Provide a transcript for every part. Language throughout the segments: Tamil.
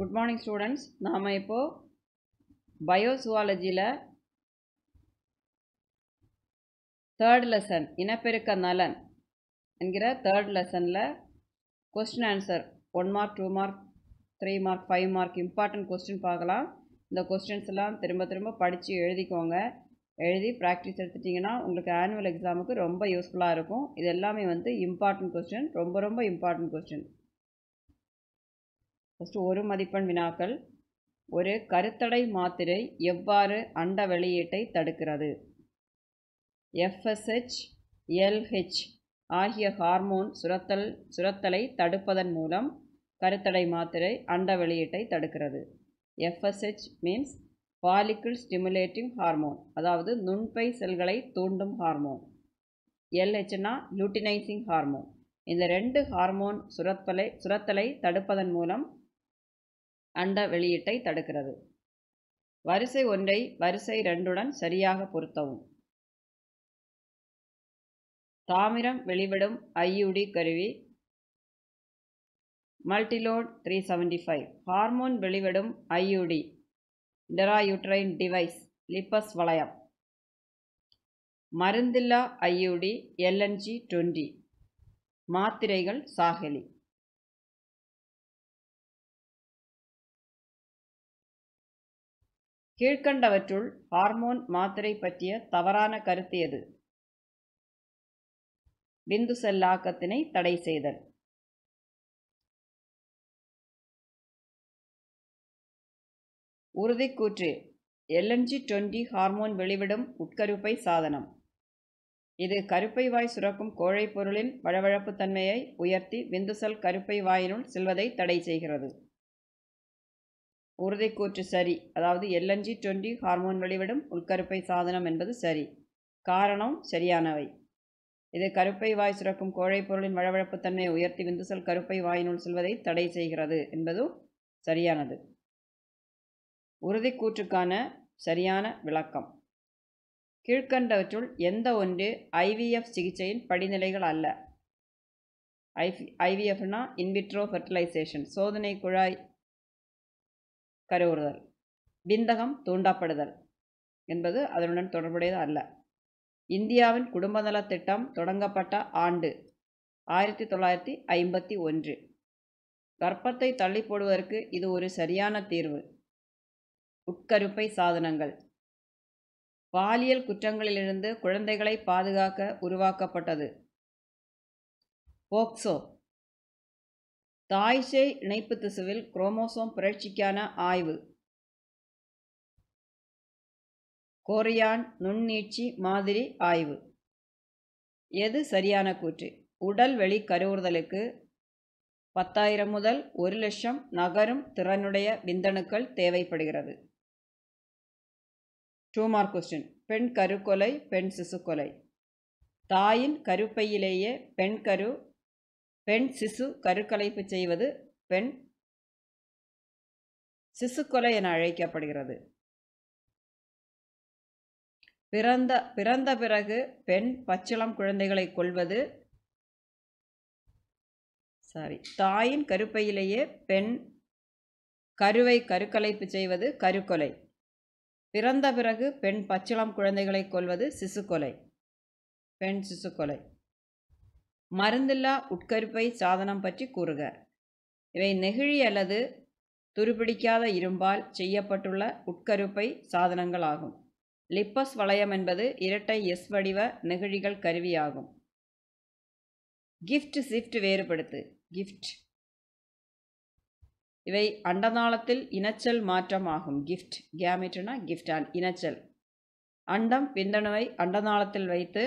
Good morning students. நாம இப்போ பயோசுவாலஜியில் தேர்ட் லெசன் இனப்பெருக்க நலன் என்கிற தேர்ட் லெசனில் question answer 1 mark 2 mark 3 mark 5 mark important question பார்க்கலாம். இந்த கொஸ்டின்ஸ் எல்லாம் திரும்ப படித்து எழுதிக்கோங்க. எழுதி ப்ராக்டிஸ் எடுத்துட்டிங்கன்னா உங்களுக்கு ஆனுவல் எக்ஸாமுக்கு ரொம்ப யூஸ்ஃபுல்லாக இருக்கும். இது எல்லாமே இம்பார்ட்டன்ட் கொஸ்டின், ரொம்ப இம்பார்ட்டன்ட் கொஸ்டின். ஃபஸ்ட்டு ஒரு மதிப்பெண் வினாக்கள். ஒரு கருத்தடை மாத்திரை எவ்வாறு அண்ட வெளியீட்டை தடுக்கிறது? FSH, LH ஆகிய ஹார்மோன் சுரத்தலை தடுப்பதன் மூலம் கருத்தடை மாத்திரை அண்ட வெளியீட்டை தடுக்கிறது. FSH means follicle stimulating hormone, அதாவது நுண்பை செல்களை தூண்டும் ஹார்மோன். LHனா luteinising hormone. இந்த ரெண்டு ஹார்மோன் சுரத்தலை தடுப்பதன் மூலம் அண்ட வெளியீட்டை தடுக்கிறது. வரிசை 1ஐ வரிசை 2உடன் சரியாக பொருத்தவும். தாமிரம் வெளிவிடும் IUD கருவி மல்டிலோட் 375. ஹார்மோன் வெளிவிடும் IUD இன்ட்ராயூட்ரைன் டிவைஸ் லிப்பஸ் வளையம். மருந்தில்லா IUD LNG-20. மாத்திரைகள் சாகலி. கீழ்கண்டவற்றுள் ஹார்மோன் மாத்திரை பற்றிய தவறான கருத்து எது? விந்து செல்லாக்கத்தினை தடை செய்தல். உறுதிக்கூற்று LNG-20 ஹார்மோன் வெளிவிடும் உட்கருப்பை சாதனம். இது கருப்பை வாய் சுரக்கும் கோழை பொருளின் வழவழப்பு தன்மையை உயர்த்தி விந்து செல் கருப்பை வாயினுள் செல்வதை தடை செய்கிறது. உறுதிக்கூற்று சரி, அதாவது LNG-20 ஹார்மோன் வெளிவிடும் உட்கருப்பை சாதனம் என்பது சரி. காரணம் சரியானவை. இது கருப்பை வாய் சுரக்கும் கோழை பொருளின் வழவழப்பு தன்மையை உயர்த்தி விந்து செல் கருப்பை வாயினுள் செல்வதை தடை செய்கிறது என்பதும் சரியானது. உறுதிக்கூற்றுக்கான சரியான விளக்கம். கீழ்கண்டவற்றுள் எந்த ஒன்று IVF சிகிச்சையின் படிநிலைகள் அல்ல? IVFனா இன்விட்ரோ ஃபெர்டிலைசேஷன், சோதனை குழாய் கருவுறுதல். விந்தகம் தூண்டப்படுதல் என்பது அதனுடன் தொடர்புடையது அல்ல. இந்தியாவின் குடும்ப நலத் திட்டம் தொடங்கப்பட்ட ஆண்டு 1951. கர்ப்பத்தை தள்ளி போடுவதற்கு இது ஒரு சரியான தீர்வு. உட்கருப்பை சாதனங்கள். பாலியல் குற்றங்களிலிருந்து குழந்தைகளை பாதுகாக்க உருவாக்கப்பட்டது. போக்சோ. தாய்சேய் இணைப்பு திசுவில் குரோமோசோம் புரட்சிக்கான ஆய்வு. கோரியான் நுண்ணீட்சி மாதிரி ஆய்வு. எது சரியான கூற்று? உடல் வெளி கருவுறுதலுக்கு 10,000 முதல் 1,00,000 நகரும் திறனுடைய விந்தணுக்கள் தேவைப்படுகிறது. 2 மார்க் கொஸ்டின். பெண் கருக்கொலை, பெண் சிசுக்கொலை. தாயின் கருப்பையிலேயே பெண் சிசு கருக்கலைப்பு செய்வது பெண் சிசுக்கொலை என அழைக்கப்படுகிறது. பிறந்த பிறகு பெண் பச்சிளம் குழந்தைகளை கொல்வது தாயின் கருப்பையிலேயே பெண் கருவை கருக்கலைப்பு செய்வது கருக்கொலை. பிறந்த பிறகு பெண் பச்சிளம் குழந்தைகளை கொல்வது சிசுக்கொலை, பெண் சிசுக்கொலை. மருந்தில்லா உட்கருப்பை சாதனம் பற்றி கூறுக. இவை நெகிழி அல்லது துருப்பிடிக்காத இரும்பால் செய்யப்பட்டுள்ள உட்கருப்பை சாதனங்கள் ஆகும். லிப்பஸ் வளையம் என்பது இரட்டை S வடிவ நெகிழிகள் கருவியாகும். Gift shift வேறுபடுத்து. கிஃப்ட் இவை அண்டநாளத்தில் இனச்சல் மாற்றம் ஆகும். கிஃப்ட் கேமெட்னா கிஃப்ட் அண்ட் இனச்சல். அண்டம் விந்தணுவை அண்டநாளத்தில் வைத்து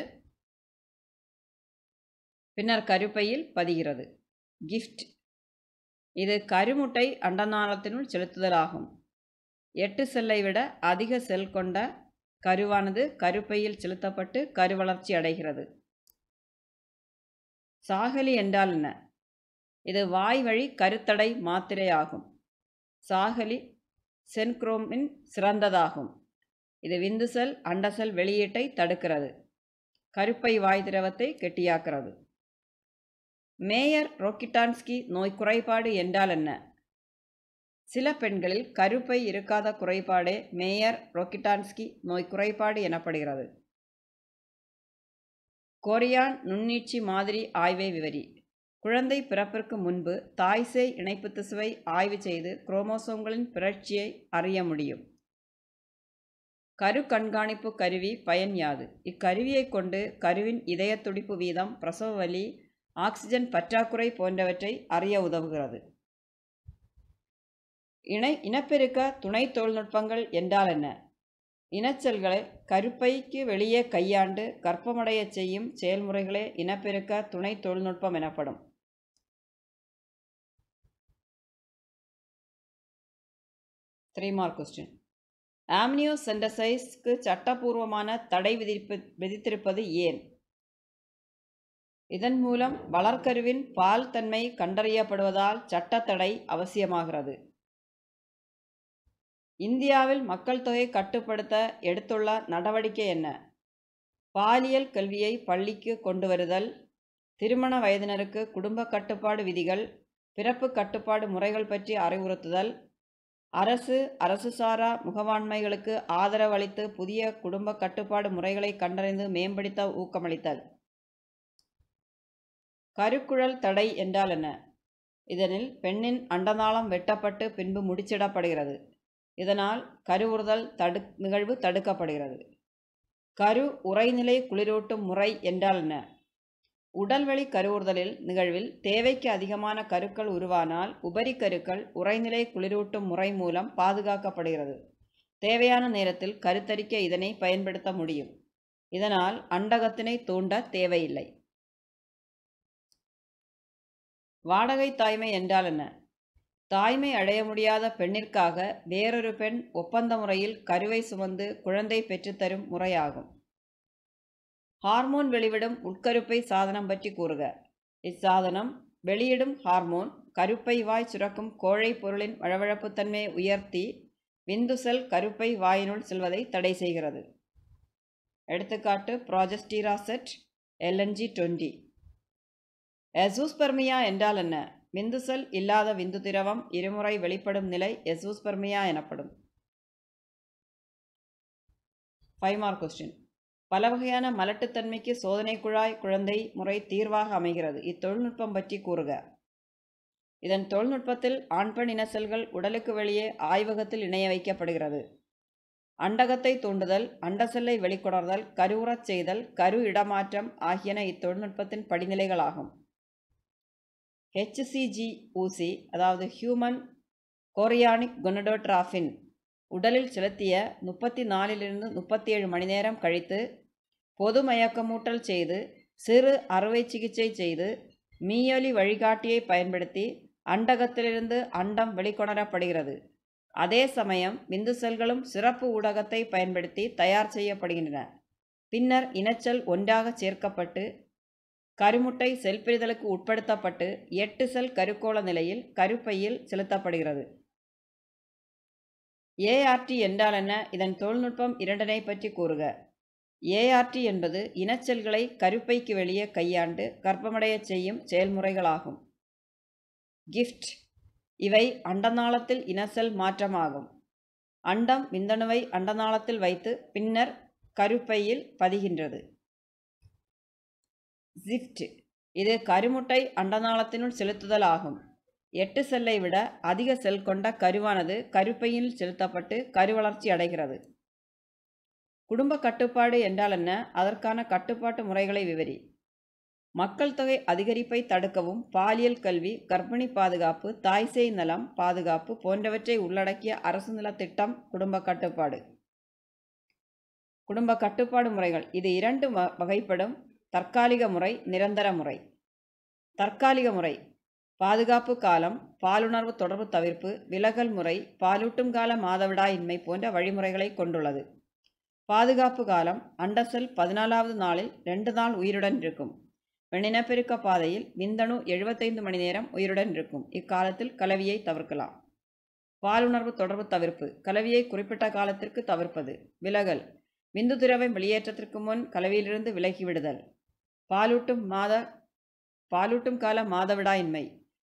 பின்னர் கருப்பையில் பதிகிறது. கிஃப்ட் இது கருமுட்டை அண்டநாளத்தினுள் செலுத்துதலாகும். 8 செல்லை விட அதிக செல் கொண்ட கருவானது கருப்பையில் செலுத்தப்பட்டு கருவளர்ச்சி அடைகிறது. சாகலி என்றால் என்ன? இது வாய் வழி கருத்தடை மாத்திரை ஆகும். சாகலி சென்க்ரோமின் சிறந்ததாகும். இது விந்து செல் அண்டசெல் வெளியீட்டை தடுக்கிறது. கருப்பை வாய் திரவத்தை கெட்டியாக்குறது. மேயர் ரோக்கிட்டான்ஸ்கி நோய் குறைபாடு என்றால் என்ன? சில பெண்களில் கருப்பை இருக்காத குறைபாடே மேயர் ரொக்கிட்டான்ஸ்கி நோய் குறைபாடு எனப்படுகிறது. கொரியான் நுண்ணீட்சி மாதிரி ஆய்வை விவரி. குழந்தை பிறப்பிற்கு முன்பு தாய்சேய் இணைப்பு திசுவை ஆய்வு செய்து குரோமோசோம்களின் பிறழ்ச்சியை அறிய முடியும். கரு கண்காணிப்பு கருவி பயன் யாது? இக்கருவியை கொண்டு கருவின் இதய துடிப்பு வீதம், பிரசவ வலி, ஆக்சிஜன் பற்றாக்குறை போன்றவற்றை அறிய உதவுகிறது. இனப்பெருக்க துணை தொழில்நுட்பங்கள் என்றால் என்ன? இனச்செல்களை கருப்பைக்கு வெளியே கையாண்டு கர்ப்பமடைய செய்யும் செயல்முறைகளே இனப்பெருக்க துணை தொழில்நுட்பம் எனப்படும். கொஸ்டின். ஆம்னியோசென்டசைஸ்க்கு சட்டபூர்வமான தடை விதித்திருப்பது ஏன்? இதன் மூலம் வளர்க்கருவின் பால் தன்மை கண்டறியப்படுவதால் சட்டத்தடை அவசியமாகிறது. இந்தியாவில் மக்கள் தொகை கட்டுப்படுத்த எடுத்துள்ள நடவடிக்கை என்ன? பாலியல் கல்வியை பள்ளிக்கு கொண்டு வருதல், திருமண வயதினருக்கு குடும்ப கட்டுப்பாடு விதிகள், பிறப்பு கட்டுப்பாடு முறைகள் பற்றி அறிவுறுத்துதல், அரசு சாரா முகவாண்மைகளுக்கு ஆதரவளித்து புதிய குடும்ப கட்டுப்பாடு முறைகளை கண்டறிந்து மேம்படுத்த ஊக்கமளித்தல். கருக்குழல் தடை என்றால் என்ன? இதனில் பெண்ணின் அண்டநாளம் வெட்டப்பட்டு பின்பு முடிச்சிடப்படுகிறது. இதனால் கருவுறுதல் நிகழ்வு தடுக்கப்படுகிறது. கரு உறைநிலை குளிரூட்டும் முறை என்றால் என்ன? உடல்வழி கருவுறுதலில் நிகழ்வில் தேவைக்கு அதிகமான கருக்கள் உருவானால் உபரி கருக்கள் உறைநிலை குளிரூட்டும் முறை மூலம் பாதுகாக்கப்படுகிறது. தேவையான நேரத்தில் கருத்தரிக்க இதனை பயன்படுத்த முடியும். இதனால் அண்டகத்தினை தூண்ட தேவையில்லை. வாடகை தாய்மை என்றால் என்ன? தாய்மை அடைய முடியாத பெண்ணிற்காக வேறொரு பெண் ஒப்பந்த முறையில் கருவை சுமந்து குழந்தை பெற்றுத்தரும் முறையாகும். ஹார்மோன் வெளிவிடும் உட்கருப்பை சாதனம் பற்றி கூறுக. இச்சாதனம் வெளியிடும் ஹார்மோன் கருப்பை வாய் சுரக்கும் கோழை பொருளின் வழவழப்புத்தன்மையை உயர்த்தி விந்து செல் கருப்பை வாயினுள் செல்வதை தடை செய்கிறது. எடுத்துக்காட்டு ப்ராஜெஸ்டிராசெட் LNG-20. எசூஸ்பெர்மியா என்றால் என்ன? விந்து செல் இல்லாத விந்து திரவம் இருமுறை வெளிப்படும் நிலை எசூஸ்பெர்மியா எனப்படும். 5 கொஸ்டின். பல வகையான மலட்டுத்தன்மைக்கு சோதனை குழாய் குழந்தை முறை தீர்வாக அமைகிறது. இத்தொழில்நுட்பம் பற்றி கூறுக. இதன் தொழில்நுட்பத்தில் ஆண் பெண் இன செல்கள் உடலுக்கு வெளியே ஆய்வகத்தில் இணைய வைக்கப்படுகிறது. அண்டகத்தை தூண்டுதல், அண்ட செல்லை வெளிக்கொணர்தல், கருவுறச் செய்தல், கரு இடமாற்றம் ஆகியன இத்தொழில்நுட்பத்தின் படிநிலைகளாகும். HCG ஊசி, அதாவது ஹியூமன் கோரியானிக் கொனடோட்ராபின், உடலில் செலுத்திய 34 to 37 மணி நேரம் கழித்து பொது மயக்கமூட்டல் செய்து சிறு அறுவை சிகிச்சை செய்து மீயொலி வழிகாட்டியை பயன்படுத்தி அண்டகத்திலிருந்து அண்டம் வெளிக்கொணரப்படுகிறது. அதே சமயம் விந்து செல்களும் சிறப்பு ஊடகத்தை பயன்படுத்தி தயார் செய்யப்படுகின்றன. பின்னர் இனச்செல் ஒன்றாக சேர்க்கப்பட்டு கருமுட்டை செல் பிரிதலுக்கு உட்படுத்தப்பட்டு 8 செல் கருக்கோள நிலையில் கருப்பையில் செலுத்தப்படுகிறது. ART என்றால் என்ன? இதன் தொழில்நுட்பம் இரண்டனை பற்றி கூறுக. ART என்பது இனச்செல்களை கருப்பைக்கு வெளியே கையாண்டு கர்ப்பமடைய செய்யும் செயல்முறைகளாகும். கிஃப்ட், இவை அண்டநாளத்தில் இனசெல் மாற்றமாகும். அண்டம் விந்தணுவை அண்டநாளத்தில் வைத்து பின்னர் கருப்பையில் பதிகின்றது. ஜிஃப்ட், இது கருமுட்டை அண்டநாளத்தினுள் செலுத்துதல் ஆகும். 8 செல்லை விட அதிக செல் கொண்ட கருவானது கருப்பையில் செலுத்தப்பட்டு கருவளர்ச்சி அடைகிறது. குடும்ப கட்டுப்பாடு என்றால் என்ன? அதற்கான கட்டுப்பாட்டு முறைகளை விவரி. மக்கள் தொகை அதிகரிப்பை தடுக்கவும் பாலியல் கல்வி, கர்ப்பிணி பாதுகாப்பு, தாய்சேய் நலம் பாதுகாப்பு போன்றவற்றை உள்ளடக்கிய அரசு நல திட்டம் குடும்ப கட்டுப்பாடு. குடும்ப கட்டுப்பாடு முறைகள் இது 2 வகைப்படும். தற்காலிக முறை, நிரந்தர முறை. தற்காலிக முறை பாதுகாப்பு காலம், பாலுணர்வு தொடர்பு தவிர்ப்பு, விலகல் முறை, பாலூட்டும் கால மாதவிடாயின்மை போன்ற வழிமுறைகளை கொண்டுள்ளது. பாதுகாப்பு காலம் அண்டசெல் 14வது நாளில் 2 நாள் உயிருடன் இருக்கும். வெண்ணினப்பெருக்க பாதையில் விந்தணு 75 மணி நேரம் உயிருடன் இருக்கும். இக்காலத்தில் கலவியை தவிர்க்கலாம். பாலுணர்வு தொடர்பு தவிர்ப்பு கலவியை குறிப்பிட்ட காலத்திற்கு தவிர்ப்பது. விலகல் விந்து திரவம் வெளியேற்றத்திற்கு முன் கலவியிலிருந்து விலகிவிடுதல். பாலூட்டும் கால மாதவிடாயின்மை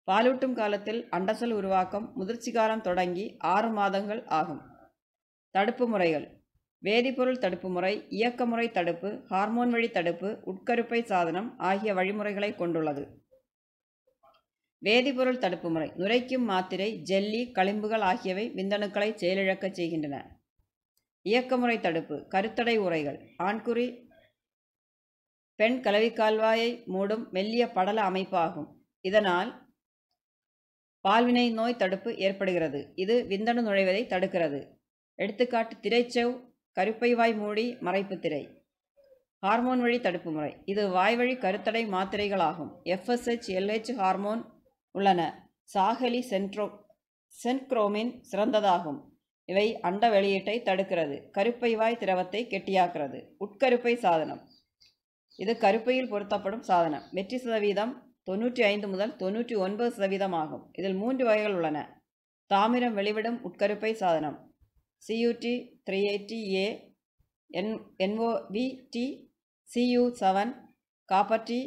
பாலூட்டும் காலத்தில் அண்டசல் உருவாக்கம் முதிர்ச்சி காலம் தொடங்கி 6 மாதங்கள் ஆகும். தடுப்பு முறைகள்: வேதிப்பொருள் தடுப்பு முறை, இயக்க முறை தடுப்பு, ஹார்மோன் வழி தடுப்பு, உட்கருப்பை சாதனம் ஆகிய வழிமுறைகளை கொண்டுள்ளது. வேதிப்பொருள் தடுப்பு முறை: நுரைக்கும் மாத்திரை, ஜெல்லி, களிம்புகள் ஆகியவை விந்தணுக்களை செயலிழக்கச் செய்கின்றன. இயக்கமுறை தடுப்பு: கருத்தடை உறைகள், ஆண்குறி பெண் கலவிக்கால்வாயை மூடும் மெல்லிய படல அமைப்பு ஆகும். இதனால் பால்வினை நோய் தடுப்பு ஏற்படுகிறது. இது விந்தணு நுழைவதை தடுக்கிறது. எடுத்துக்காட்டு: திரைச்செவ், கருப்பைவாய் மூடி, மறைப்பு திரை. ஹார்மோன் வழி தடுப்பு முறை: இது வாய்வழி கருத்தடை மாத்திரைகள் ஆகும். FSH, LH ஹார்மோன் உள்ளன. சாகலி சென்க்ரோமின் சிறந்ததாகும். இவை அண்ட வெளியீட்டை தடுக்கிறது. கருப்பைவாய் திரவத்தை கெட்டியாக்குறது. உட்கருப்பை சாதனம்: இது கருப்பையில் பொருத்தப்படும் சாதனம். வெற்றி சதவீதம் 95 முதல் 99% ஆகும். இதில் 3 வகைகள் உள்ளன. தாமிரம் வெளிவிடும் உட்கருப்பை சாதனம்: CUT 380A, NOVT, CU7, copper T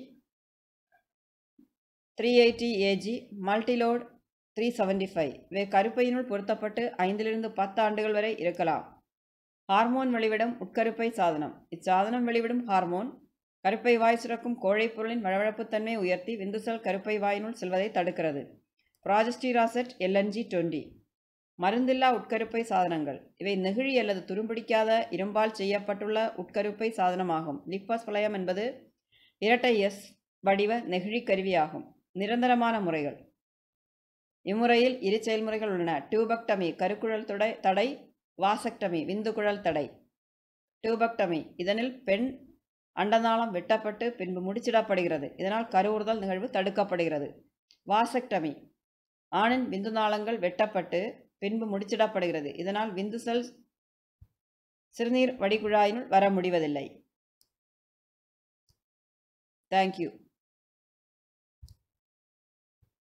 380AG, multiload 375. இவை கருப்பையினுள் பொருத்தப்பட்டு 5 to 10 ஆண்டுகள் வரை இருக்கலாம். ஹார்மோன் வெளிவிடும் உட்கருப்பை சாதனம்: இச்சாதனம் வெளிவிடும் ஹார்மோன் கருப்பை வாய் சுரக்கும் கோழைப்பொருளின் வழவழப்புத்தன்மையை உயர்த்தி விந்துசல் கருப்பை வாயினுள் செல்வதை தடுக்கிறது. ப்ராஜெஸ்டிராசெட் LNG 20. மருந்தில்லா உட்கருப்பை சாதனங்கள்: இவை நெகிழி அல்லது துரும்பிடிக்காத இரும்பால் செய்யப்பட்டுள்ள உட்கருப்பை சாதனமாகும். லிப்பஸ் வளையம் என்பது இரட்டை S வடிவ நெகிழி கருவியாகும். நிரந்தரமான முறைகள்: இம்முறையில் 2 செயல்முறைகள் உள்ளன. டியூபெக்டமி கருக்குழல் தடை, வாசெக்டமி விந்துக்குழல் தடை. டியூபெக்டமி: இதனில் பெண் அண்டநாளம் வெட்டப்பட்டு பின்பு முடிச்சிடப்படுகிறது. இதனால் கருவுறுதல் நிகழ்வு தடுக்கப்படுகிறது. வாசெக்டமி: ஆணின் விந்து நாளங்கள் வெட்டப்பட்டு பின்பு முடிச்சிடப்படுகிறது. இதனால் விந்து செல் சிறுநீர் வடிகுழாயினுள் வர முடிவதில்லை. தேங்க்யூ.